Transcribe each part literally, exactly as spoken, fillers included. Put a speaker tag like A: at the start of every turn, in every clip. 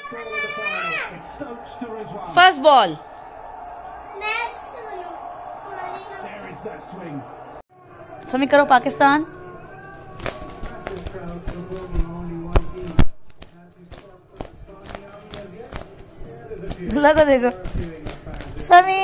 A: First ball. समी करो पाकिस्तान। दूल्हा को देखो समी।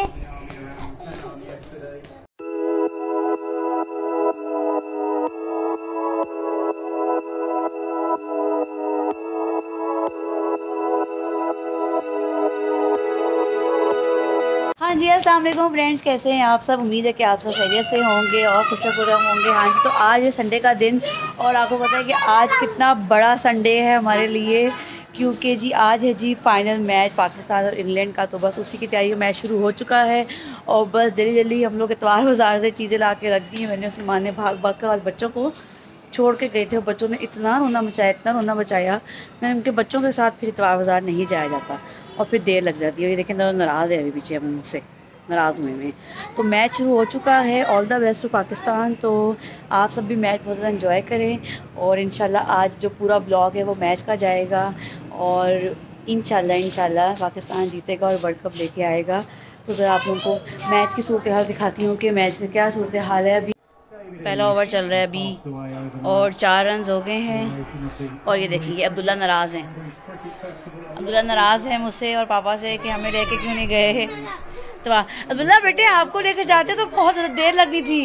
A: हाँ जी, अस्सलाम वालेकुम फ्रेंड्स, कैसे हैं आप सब। उम्मीद है कि आप सब खैरियत से होंगे और खुशखुश होंगे। हाँ जी, तो आज है संडे का दिन और आपको पता है कि आज कितना बड़ा संडे है हमारे लिए, क्योंकि जी आज है जी फाइनल मैच पाकिस्तान और इंग्लैंड का। तो बस उसी की तैयारी में मैच शुरू हो चुका है और बस जल्दी जल्दी हम लोग इतवार बाज़ार से चीज़ें ला के रख दी हैं। मैंने उसकी माँ ने भाग भाग कर आज बच्चों को छोड़ के गए थे और बच्चों ने इतना रोना मचाया इतना रोना मचाया। मैंने उनके बच्चों के साथ फिर इतवार बाज़ार नहीं जाया जाता और फिर देर लग जाती है। और ये देखें तो नाराज़ है अभी पीछे हम मुझसे नाराज़ हुए में। तो मैच शुरू हो चुका है। All the best to Pakistan. तो आप सब भी मैच बहुत ज़्यादा एंजॉय करें और इंशाल्लाह आज जो पूरा ब्लॉग है वो मैच का जाएगा और इंशाल्लाह इंशाल्लाह पाकिस्तान जीतेगा और वर्ल्ड कप लेके आएगा। तो ज़रा आप लोगों को मैच की सूरत हाल दिखाती हूँ कि मैच का क्या सूरत हाल है। अभी पहला ओवर चल रहा है अभी और चार रन हो गए हैं। और ये देखिए अब्दुल्ला नाराज़ हैं। अब्दुल्ला नाराज़ है मुझसे और पापा से कि हमें लेके क्यों नहीं गए। तो अब्दुल्ला बेटे आपको लेके जाते तो बहुत देर लगनी थी।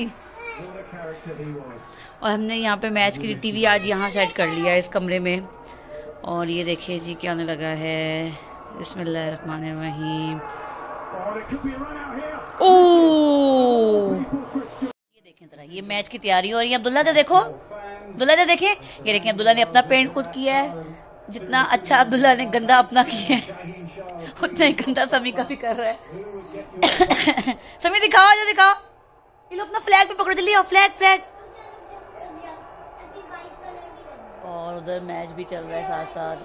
A: और हमने यहाँ पे मैच की टीवी आज यहाँ सेट कर लिया है इस कमरे में। और ये देखिए जी क्या आने लगा है। बिस्मिल्लाहिर्रहमानिर्रहीम। ओह ये देखें जरा ये मैच की तैयारी हो रही है। अब्दुल्ला ने देखो अब्दुल्ला ने देखे ये देखें अब्दुल्ला ने अपना पेंट खुद किया है। जितना अच्छा अब्दुल्ला ने गंदा अपना किया है उतना ही गंदा समी का भी कर रहा है। समी दिखाओ जो दिखाओ। ये लो अपना फ्लैग भी पकड़ लिया। Flag flag. और उधर मैच भी चल रहा है साथ साथ।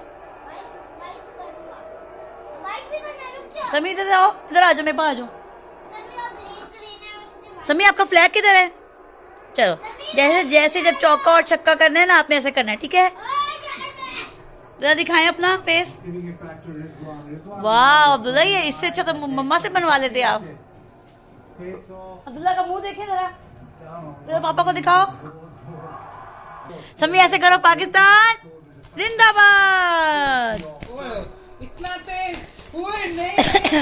A: समी इधर आओ इधर आ जाओ मेरे पास आ जाओ। समी आपका फ्लैग किधर है। चलो जैसे जैसे जब चौका और छक्का करना है ना आपने ऐसे करना है, ठीक है। जरा दिखाएं अपना फेस। वाह अब्दुल्ला ये इससे अच्छा तो मम्मा से बनवा लेते आप। अब्दुल्ला का मुंह देखें जरा। जरा पापा को दिखाओ। समी ऐसे करो पाकिस्तान जिंदाबाद।
B: इतना तेज नहीं।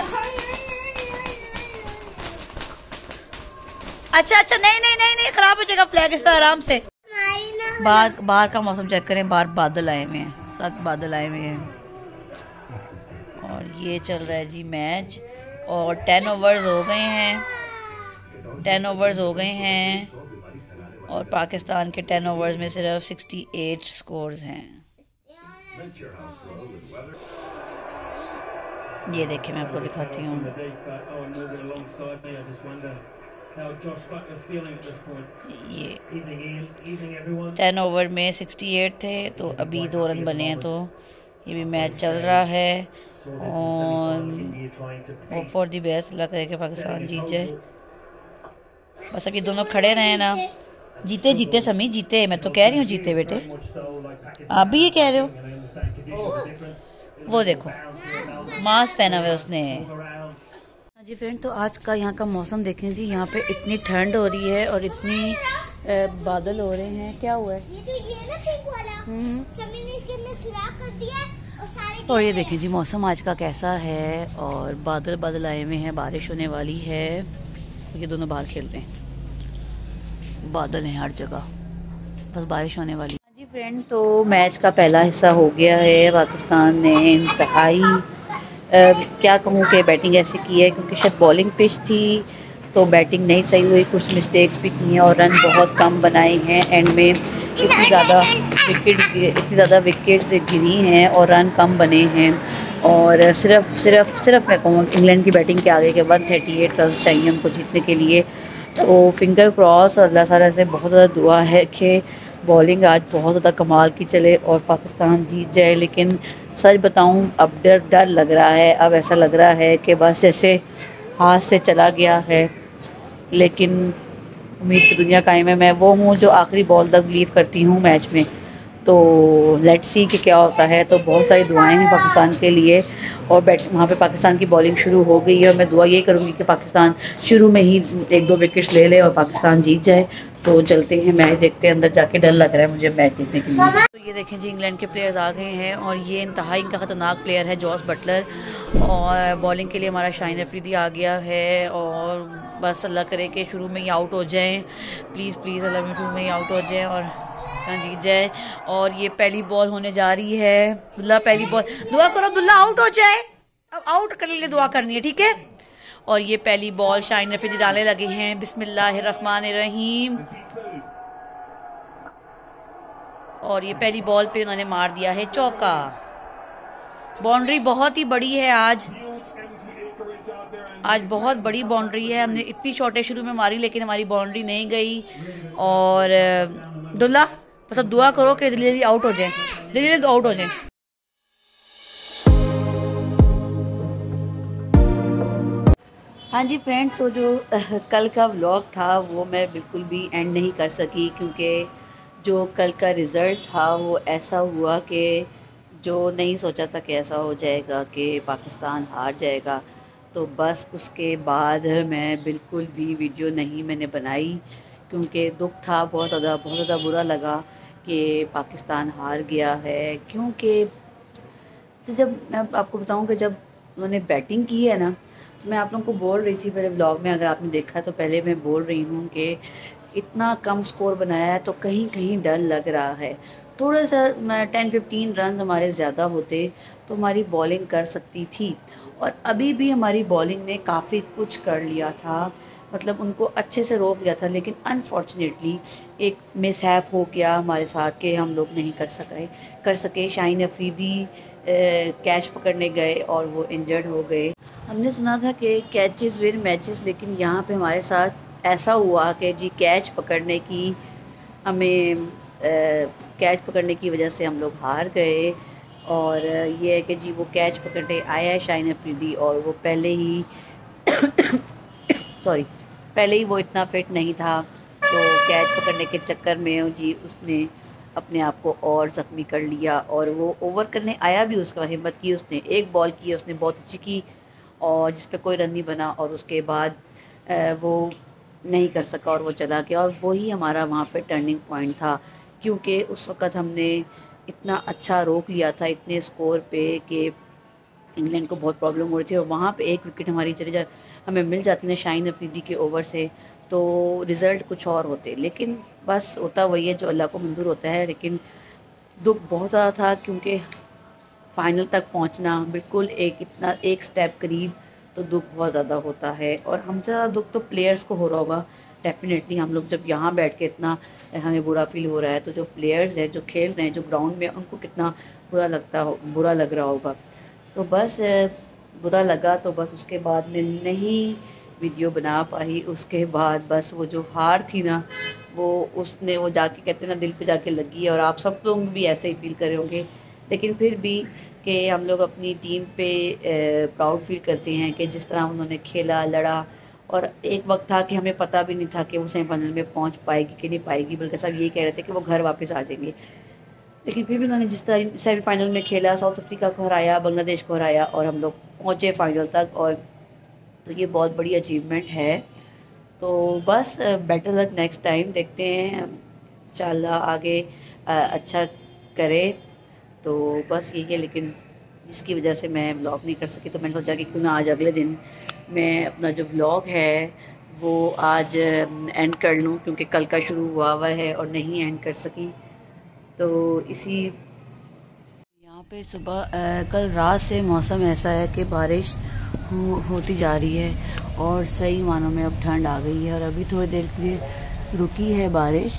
A: अच्छा अच्छा नहीं नहीं नहीं नहीं खराब हो जाएगा फ्लैग इस आराम से। बाहर बाहर का मौसम चेक करें। बाहर बादल आए हुए हैं सख्त बादल आए हुए हैं। और ये चल रहा है जी मैच और टेन ओवर्स हो गए हैं। टेन ओवर्स हो गए हैं और पाकिस्तान के टेन ओवर्स में सिर्फ सिक्सटी एट स्कोर्स हैं। ये देखिए मैं आपको दिखाती हूँ। ये टेन ओवर में सिक्सटी एट थे तो अभी दो रन बने हैं। तो ये भी मैच चल रहा है और hope for the best. Allah करे कि पाकिस्तान जीत जाए। बस अभी दोनों खड़े रहे ना। जीते जीते समी जीते। मैं तो कह रही हूँ जीते बेटे। आप भी ये कह रहे हो। वो देखो मास्क पहना हुआ उसने। जी फ्रेंड तो आज का यहाँ का मौसम देखें जी। यहाँ पे इतनी ठंड हो रही है और इतनी ए, बादल हो रहे हैं। क्या हुआ है ये तो ये ना पिंक वाला समी ने इसके अंदर सुराख कर दिया और सारे। और ये देखें जी मौसम आज का कैसा है और बादल बादल आए हुए हैं। बारिश होने वाली है। ये दोनों बाहर खेल रहे हैं। बादल हैं हर जगह बस बारिश होने वाली। जी फ्रेंड तो मैच का पहला हिस्सा हो गया है। पाकिस्तान ने इंतहाई Uh, क्या कहूँ कि बैटिंग ऐसे की है क्योंकि शायद बॉलिंग पिच थी तो बैटिंग नहीं सही हुई। कुछ मिस्टेक्स भी की हैं और रन बहुत कम बनाए हैं। एंड में इतनी ज़्यादा विकेट इतनी ज़्यादा विकेट्स गिरी हैं और रन कम बने हैं। और सिर्फ सिर्फ सिर्फ मैं कहूँ इंग्लैंड की बैटिंग के आगे के वन थर्टी एट रन चाहिए उनको जीतने के लिए। तो फिंगर क्रॉस और अल्लाह ताला से बहुत ज़्यादा दुआ है कि बॉलिंग आज बहुत ज़्यादा कमाल की चले और पाकिस्तान जीत जाए। लेकिन सच बताऊं अब डर डर लग रहा है। अब ऐसा लग रहा है कि बस जैसे हाथ से चला गया है। लेकिन उम्मीद की दुनिया कायम है। मैं वो हूँ जो आखिरी बॉल तक बिलीव करती हूँ मैच में। तो लेट्स सी कि क्या होता है। तो बहुत सारी दुआएं हैं पाकिस्तान के लिए, और बैट वहाँ पे पाकिस्तान की बॉलिंग शुरू हो गई है और मैं दुआ ये करूँगी कि पाकिस्तान शुरू में ही एक दो विकेट्स ले ले और पाकिस्तान जीत जाए। तो चलते हैं मैच देखते हैं, अंदर जाके डर लग रहा है मुझे मैच देखने के लिए। तो ये देखें जी, इंग्लैंड के प्लेयर्स आ गए हैं और ये इंतहाई इनका ख़तरनाक प्लेयर है जॉस बटलर, और बॉलिंग के लिए हमारा शाहीन अफरीदी आ गया है। और बस अल्लाह करे कि शुरू में ही आउट हो जाएं, प्लीज़ प्लीज़ अल्लाह में शुरू में ही आउट हो जाएं और जीत जाए। और ये पहली बॉल होने जा रही है, अब्दुल्ला पहली बॉल, दुआ करो अब्दुल्ला आउट हो जाए, अब आउट करने के लिए दुआ करनी है, ठीक है। और ये पहली बॉल शाहीन अफरीदी डालने लगे हैं, बिस्मिल्लाहिर्रहमानिर्रहीम, और ये पहली बॉल पे उन्होंने मार दिया है चौका। बाउंड्री बहुत ही बड़ी है आज आज बहुत बड़ी बाउंड्री है, हमने इतनी शॉटें शुरू में मारी लेकिन हमारी बाउंड्री नहीं गई। और दुल्ला बस अब दुआ करो कि जल्दी जल्दी आउट हो जाए, जल्दी जल्दी आउट हो जाए। हाँ जी फ्रेंड्स, तो जो कल का व्लॉग था वो मैं बिल्कुल भी एंड नहीं कर सकी, क्योंकि जो कल का रिज़ल्ट था वो ऐसा हुआ कि जो नहीं सोचा था कि ऐसा हो जाएगा कि पाकिस्तान हार जाएगा। तो बस उसके बाद मैं बिल्कुल भी वीडियो नहीं मैंने बनाई, क्योंकि दुख था बहुत ज़्यादा, बहुत ज़्यादा बुरा लगा कि पाकिस्तान हार गया है। क्योंकि तो जब मैं आपको बताऊं कि जब उन्होंने बैटिंग की है ना, मैं आप लोगों को बोल रही थी पहले व्लॉग में, अगर आपने देखा तो पहले मैं बोल रही हूँ कि इतना कम स्कोर बनाया है तो कहीं कहीं डर लग रहा है। थोड़ा सा टेन फिफ्टीन रन हमारे ज़्यादा होते तो हमारी बॉलिंग कर सकती थी, और अभी भी हमारी बॉलिंग ने काफ़ी कुछ कर लिया था, मतलब उनको अच्छे से रोक लिया था। लेकिन अनफॉर्चुनेटली एक मिसहैप हो गया हमारे साथ कि हम लोग नहीं कर सके कर सके शाहीन अफरीदी कैच पकड़ने गए और वो इंजर्ड हो गए। हमने सुना था कि कैचेस विन मैचेस, लेकिन यहाँ पे हमारे साथ ऐसा हुआ कि जी कैच पकड़ने की हमें कैच पकड़ने की वजह से हम लोग हार गए। और ये है कि जी वो कैच पकड़ने आया है शाहीन अफरीदी, और वो पहले ही सॉरी पहले ही वो इतना फिट नहीं था, तो कैच पकड़ने के चक्कर में जी उसने अपने आप को और ज़ख्मी कर लिया। और वो ओवर करने आया भी, उसका हिम्मत की, उसने एक बॉल की, उसने बहुत अच्छी की और जिस पे कोई रन नहीं बना, और उसके बाद वो नहीं कर सका और वो चला गया। और वही हमारा वहाँ पे टर्निंग पॉइंट था, क्योंकि उस वक़्त हमने इतना अच्छा रोक लिया था इतने स्कोर पे कि इंग्लैंड को बहुत प्रॉब्लम हो रही थी। और वहाँ पे एक विकेट हमारी चली जा हमें मिल जाती ना शाहीन अफरीदी के ओवर से, तो रिज़ल्ट कुछ और होते। लेकिन बस होता वही है जो अल्लाह को मंजूर होता है। लेकिन दुख बहुत ज़्यादा था, क्योंकि फ़ाइनल तक पहुंचना बिल्कुल एक इतना एक स्टेप करीब, तो दुख बहुत ज़्यादा होता है। और हमसे ज़्यादा दुख तो प्लेयर्स को हो रहा होगा डेफिनेटली। हम लोग जब यहाँ बैठ के इतना हमें बुरा फील हो रहा है, तो जो प्लेयर्स हैं जो खेल रहे हैं जो ग्राउंड में, उनको कितना बुरा लगता हो बुरा लग रहा होगा। तो बस बुरा लगा, तो बस उसके बाद मैं नहीं वीडियो बना पाई। उसके बाद बस वो जो हार थी ना, वो उसने वो जाके कहते ना दिल पे जाके लगी, और आप सब लोग भी ऐसे ही फील कर रहे होंगे। लेकिन फिर भी कि हम लोग अपनी टीम पे प्राउड फील करते हैं कि जिस तरह उन्होंने खेला, लड़ा। और एक वक्त था कि हमें पता भी नहीं था कि वो सेमीफाइनल में पहुंच पाएगी कि नहीं पाएगी, बल्कि सब ये कह रहे थे कि वो घर वापस आ जाएंगे। लेकिन फिर भी उन्होंने जिस तरह सेमीफाइनल में खेला, साउथ अफ्रीका को हराया, बांग्लादेश को हराया, और हम लोग पहुँचे फाइनल तक, और तो ये बहुत बड़ी अचीवमेंट है। तो बस बेटर लक नेक्स्ट टाइम, देखते हैं इंशाल्लाह आगे अच्छा करे। तो बस यही है, लेकिन जिसकी वजह से मैं व्लॉग नहीं कर सकी, तो मैंने सोचा कि क्यों ना आज अगले दिन मैं अपना जो व्लॉग है वो आज एंड कर लूँ, क्योंकि कल का शुरू हुआ हुआ है और नहीं एंड कर सकी। तो इसी यहाँ पे सुबह कल रात से मौसम ऐसा है कि बारिश हो, होती जा रही है, और सही मानों में अब ठंड आ गई है। और अभी थोड़ी देर के लिए रुकी है बारिश,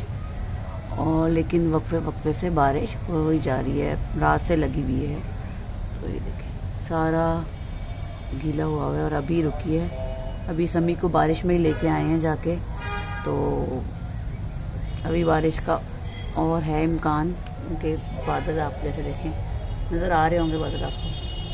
A: और लेकिन वक्फे वक्फे से बारिश हो ही जा रही है, रात से लगी हुई है। तो ये देखिए सारा गीला हुआ हुआ है, और अभी रुकी है। अभी समी को बारिश में ही लेके आए हैं जाके, तो अभी बारिश का और है इम्कान, उनके बादल आप जैसे देखें नज़र आ रहे होंगे बादल आपको।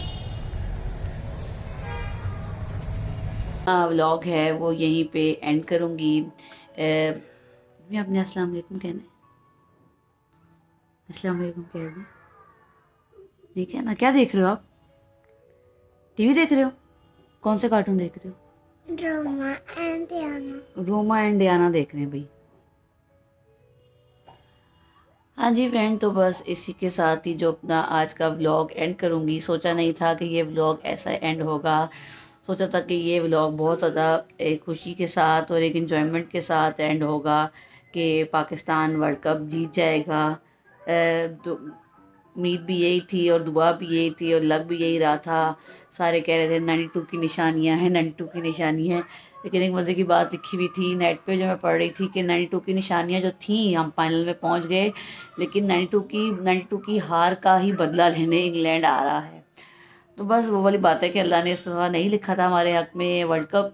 A: व्लॉग है वो यहीं पे एंड करूँगी। मैं अपने अस्सलाम वालेकुम कहना अस्सलाम वालेकुम कह दें। ठीक है ना। क्या देख रहे हो आप? टीवी देख रहे हो? कौन से कार्टून देख रहे हो? Roma and Diana. Roma and Diana देख रहे हैं भाई। हाँ जी फ्रेंड, तो बस इसी के साथ ही जो अपना आज का व्लॉग एंड करूँगी। सोचा नहीं था कि ये व्लॉग ऐसा एंड होगा। सोचा था कि ये व्लॉग बहुत ज़्यादा एक खुशी के साथ और एक इन्जॉयमेंट के साथ एंड होगा कि पाकिस्तान वर्ल्ड कप जीत जाएगा। तो उम्मीद भी यही थी और दुआ भी यही थी और लग भी यही रहा था। सारे कह रहे थे नाइन्टी टू की निशानियाँ हैं, नाइन्टी टू की निशानी है। लेकिन एक मज़े की बात लिखी हुई थी नेट पे जो मैं पढ़ रही थी कि नाइन्टी टू की निशानियाँ जो थी, हम फाइनल में पहुंच गए, लेकिन नाइन्टी टू की नाइन्टी टू की हार का ही बदला लेने इंग्लैंड आ रहा है। तो बस वो वाली बात है कि अल्लाह ने इस दफ़ा नहीं लिखा था हमारे हक़ में वर्ल्ड कप।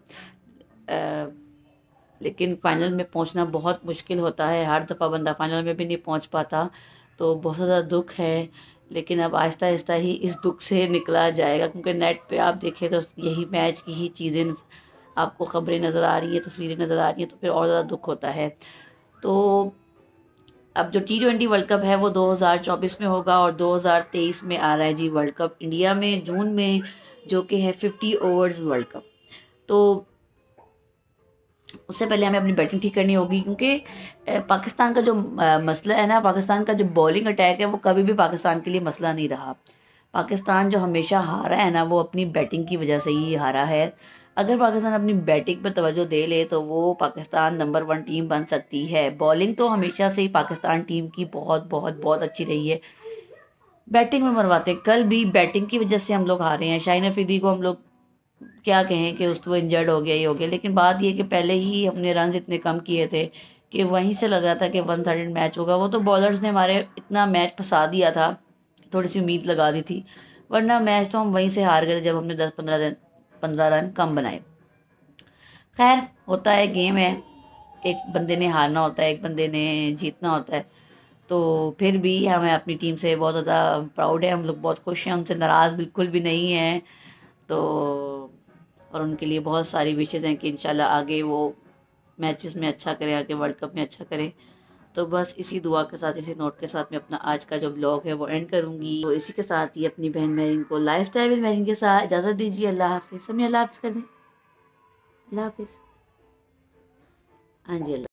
A: लेकिन फ़ाइनल में पहुंचना बहुत मुश्किल होता है, हर दफ़ा बंदा फ़ाइनल में भी नहीं पहुंच पाता। तो बहुत ज़्यादा दुख है, लेकिन अब आहिस्ता आहिस्ता ही इस दुख से निकला जाएगा। क्योंकि नेट पे आप देखें तो यही मैच की ही चीज़ें आपको ख़बरें नज़र आ रही हैं, तस्वीरें नज़र आ रही हैं, तो फिर और ज़्यादा दुख होता है। तो अब जो टी ट्वेंटी वर्ल्ड कप है वो दो हज़ार चौबीस में होगा और दो हज़ार तेईस में आ रहा है जी वर्ल्ड कप इंडिया में, जून में, जो कि है फिफ्टी ओवर्स वर्ल्ड कप। तो उससे पहले हमें अपनी बैटिंग ठीक करनी होगी, क्योंकि पाकिस्तान का जो मसला है ना, पाकिस्तान का जो बॉलिंग अटैक है वो कभी भी पाकिस्तान के लिए मसला नहीं रहा। पाकिस्तान जो हमेशा हारा है ना, वो अपनी बैटिंग की वजह से ही हारा है। अगर पाकिस्तान अपनी बैटिंग पर तवज्जो दे ले तो वो पाकिस्तान नंबर वन टीम बन सकती है। बॉलिंग तो हमेशा से ही पाकिस्तान टीम की बहुत बहुत बहुत अच्छी रही है। बैटिंग में मरवाते, कल भी बैटिंग की वजह से हम लोग हारे हैं। शाहीन अफरीदी को हम लोग क्या कहें कि उस वो इंजर्ड हो गया ही हो गया, लेकिन बात ये कि पहले ही हमने रन इतने कम किए थे कि वहीं से लगा था कि वन साइडेड मैच होगा। वो तो बॉलर्स ने हमारे इतना मैच फंसा दिया था, थोड़ी सी उम्मीद लगा दी थी, वरना मैच तो हम वहीं से हार गए जब हमने दस पंद्रह रन पंद्रह रन कम बनाए। खैर, होता है, गेम है, एक बंदे ने हारना होता है, एक बंदे ने जीतना होता है। तो फिर भी हमें अपनी टीम से बहुत ज़्यादा प्राउड है, हम लोग बहुत खुश हैं, उनसे नाराज़ बिल्कुल भी नहीं हैं। तो और उनके लिए बहुत सारी विशेज़ हैं कि इंशाल्लाह आगे वो मैचेस में अच्छा करे, आगे वर्ल्ड कप में अच्छा करे। तो बस इसी दुआ के साथ, इसी नोट के साथ मैं अपना आज का जो व्लॉग है वो एंड करूँगी। तो इसी के साथ ही अपनी बहन मेरिन को लाइफ स्टाइल विद मेरिन के साथ इजाज़त दीजिए। अल्लाह हाफिज़। समय अल्लाह हाफिज़ कर दें। अल्लाह हाफिज़। हाँ जी, अल्लाह।